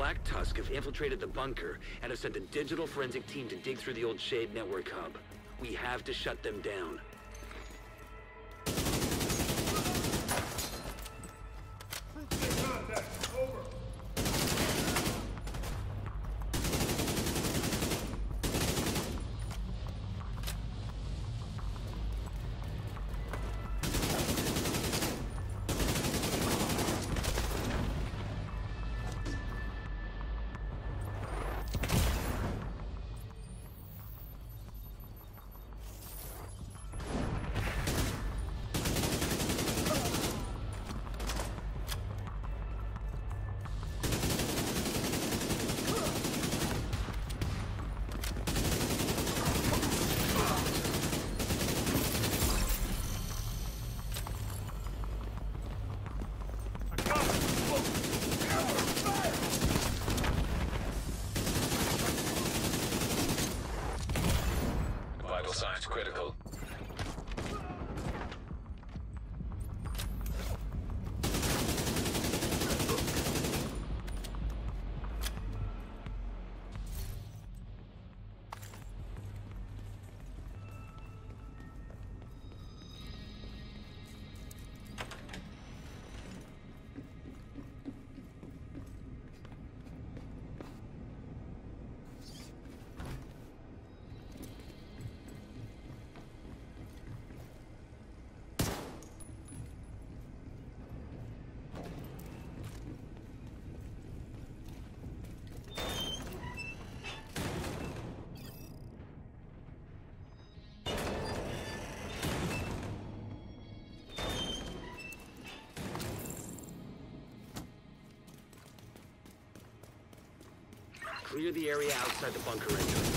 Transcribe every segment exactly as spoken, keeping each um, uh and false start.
Black Tusk have infiltrated the bunker and have sent a digital forensic team to dig through the old Shade network hub. We have to shut them down. Signs critical. Clear the area outside the bunker entrance.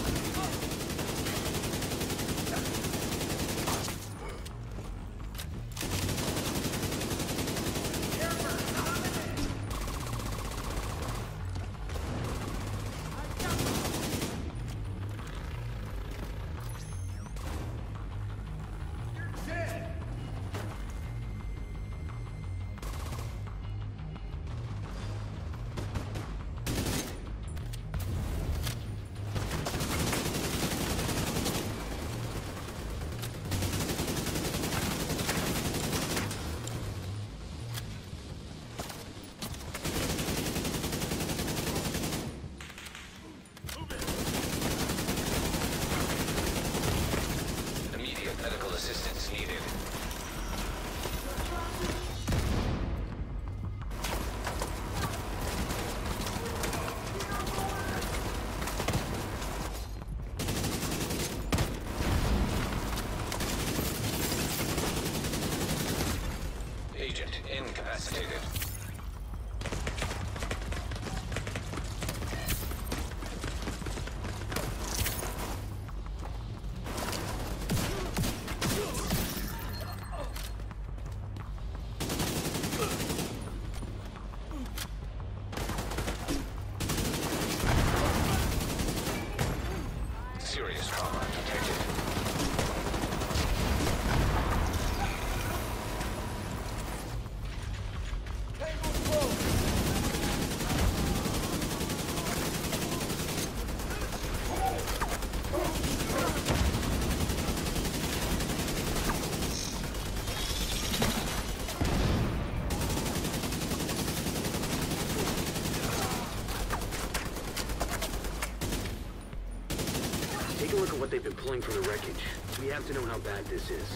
Incapacitated. Serious trauma detected. Take a look at what they've been pulling from the wreckage. We have to know how bad this is.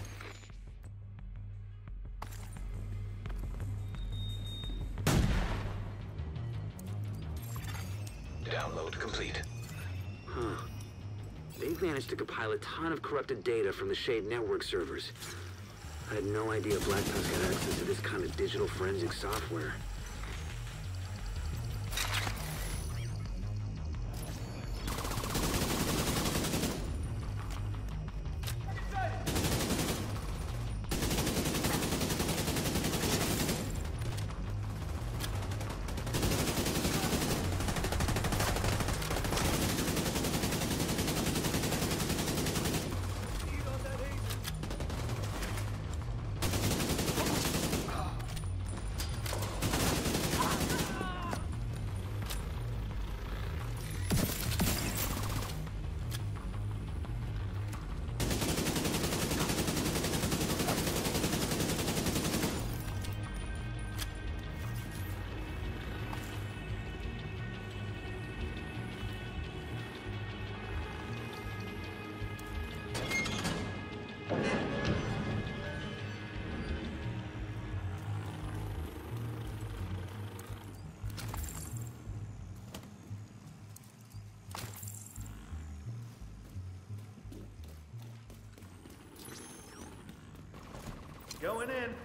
Download complete. Huh. They've managed to compile a ton of corrupted data from the Shade network servers. I had no idea Black Tusk had access to this kind of digital forensic software. Going in.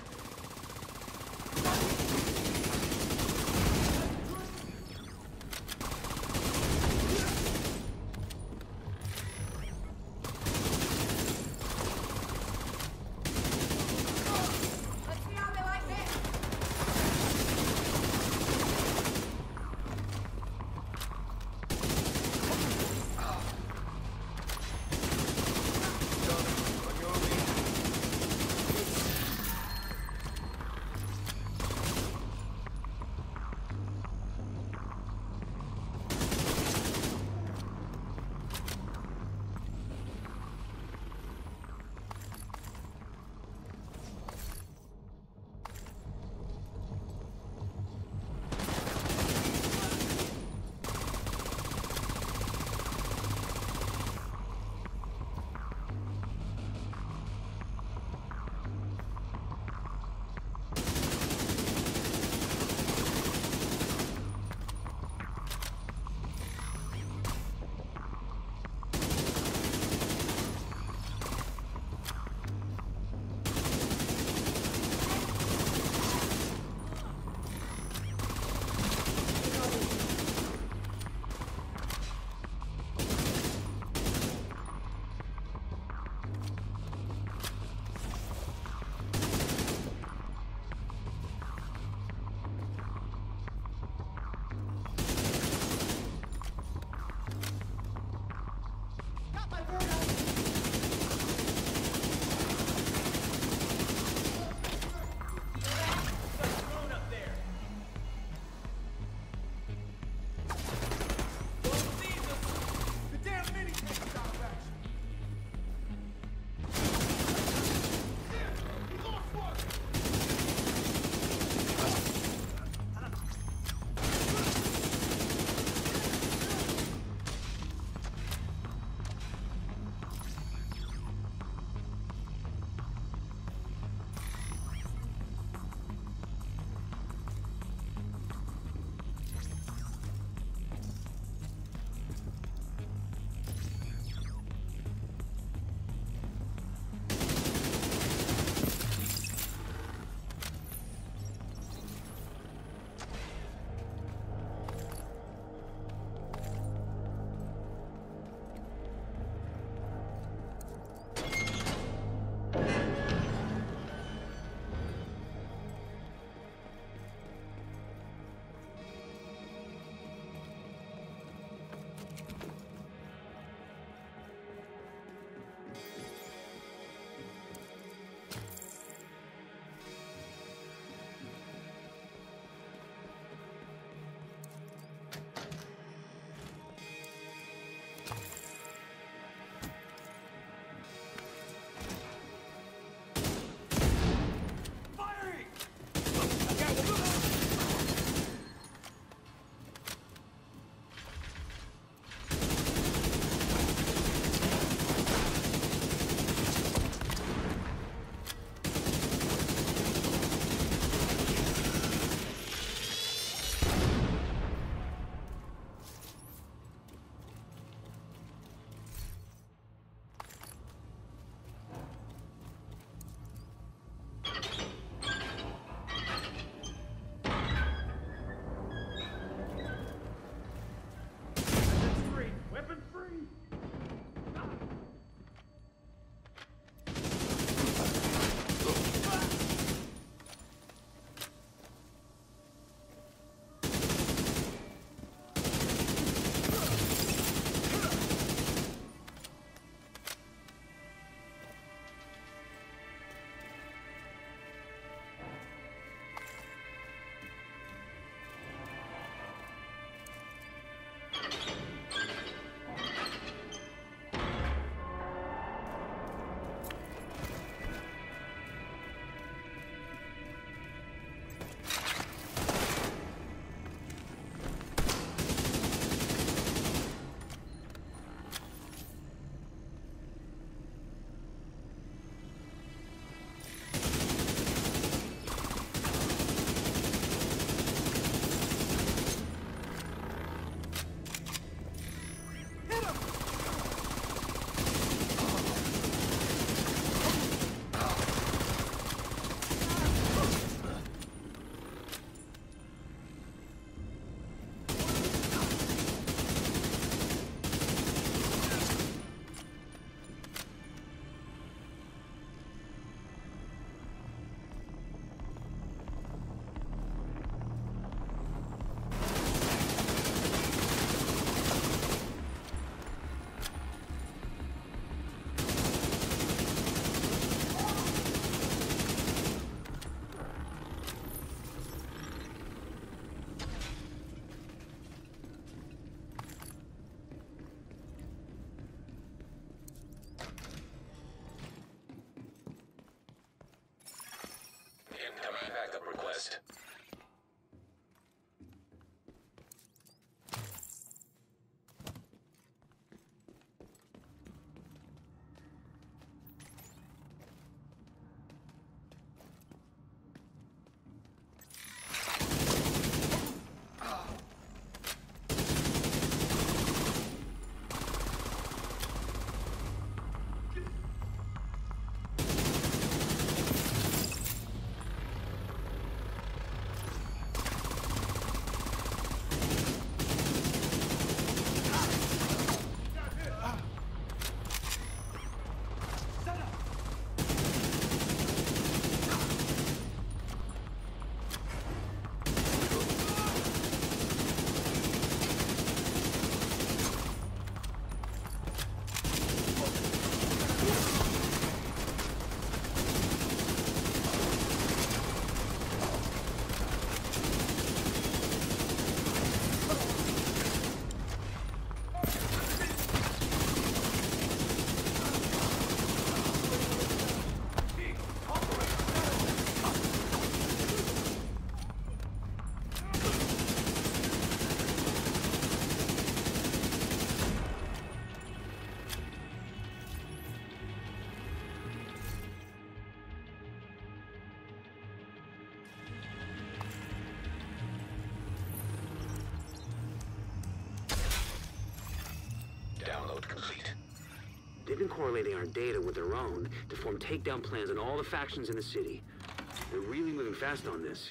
Download complete. They've been correlating our data with their own to form takedown plans on all the factions in the city. They're really moving fast on this.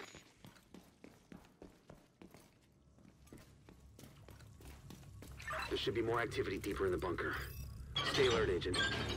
There should be more activity deeper in the bunker. Stay alert, Agent.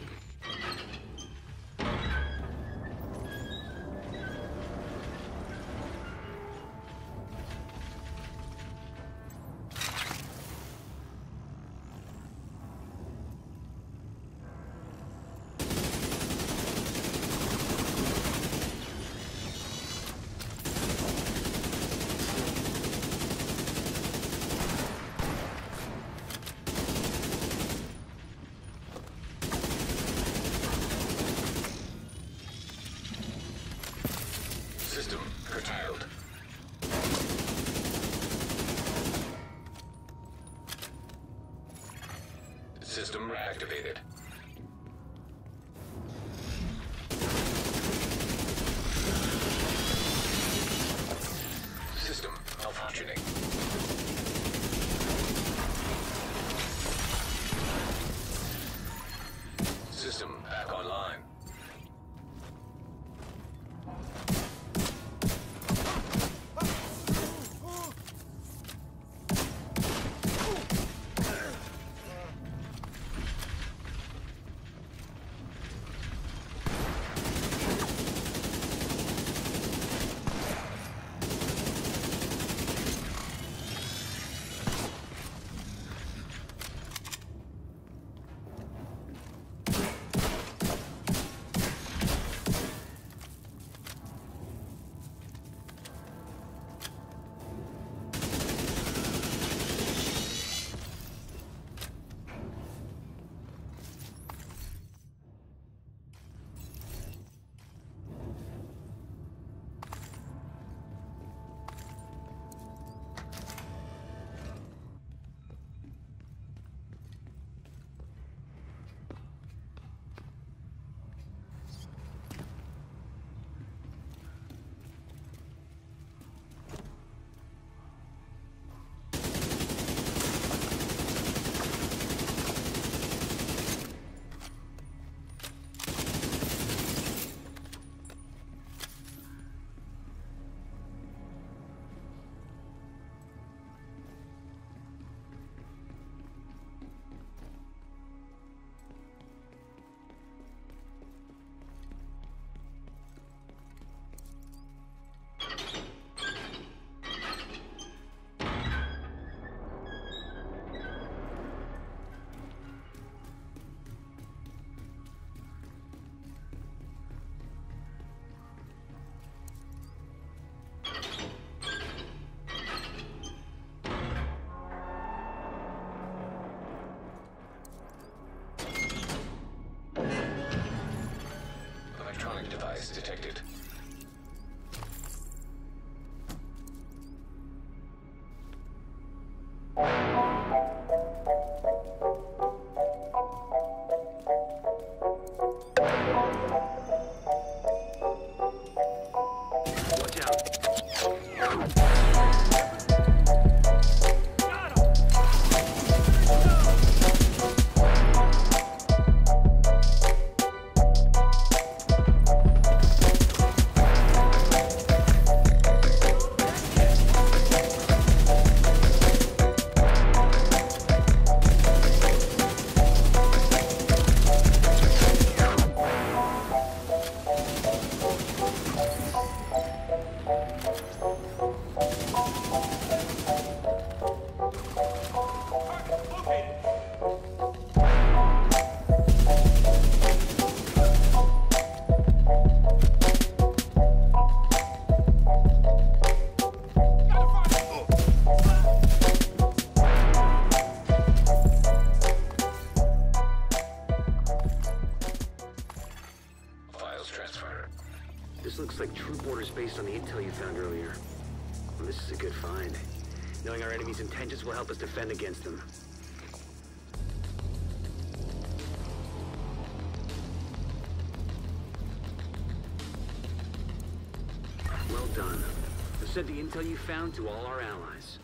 System curtailed. System reactivated. System malfunctioning. System back online. Device detected. Watch out. This looks like troop orders based on the intel you found earlier. Well, this is a good find. Knowing our enemy's intentions will help us defend against them. Well done. I've sent the intel you found to all our allies.